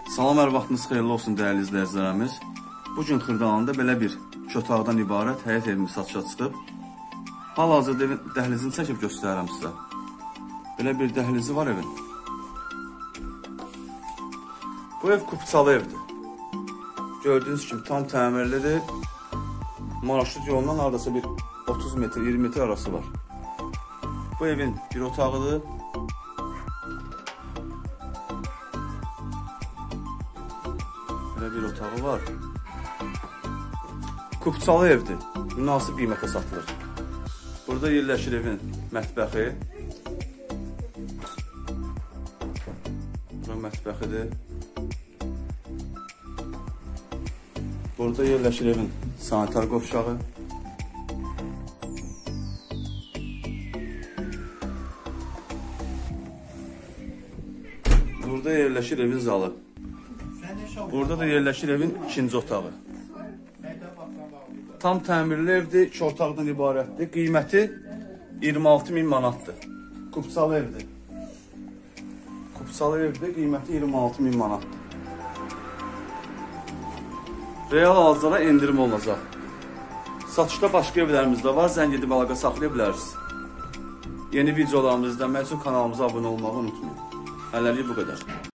Salam, hər vaxtınız xeyirli olsun dəyərli izləyicilərimiz. Bugün Xırdalanda belə bir 2 otaqdan ibarət həyət evimiz satışa çıxıb. Hal-hazırda evin dəhlizini çəkib göstərirəm sizə. Belə bir dəhlizi var evin. Bu ev kupçalı evdir. Gördüyünüz kimi tam təmirlidir. Marşrut yolundan hardasa bir 30 metr, 20 metr arası var. Bu evin bir otağıdır. Belə bir otağı var. Kupçalı evdir. Münasib qiymətə satılır. Burada yerləşir evin mətbəxi. Bura mətbəxidir. Burada yerləşir evin sanitar qovşağı. Burada yerləşir evin zalı. Burada da yerləşir evin ikinci otağı. Tam təmirli evdir, 2 otaqdan ibarətdir. Qiyməti 26.000 manatdır. Kupçalı evdir. Kupçalı evdir, qiyməti 26.000 manatdır. Real alıcılara endirim olacaq. Satışda başqa evlərimiz də var, zəng edib əlaqə saxlaya bilərsiniz. Yeni videolarımızı izləmək üçün kanalımıza abunə olmağı unutmayın. Hələlik bu qədər.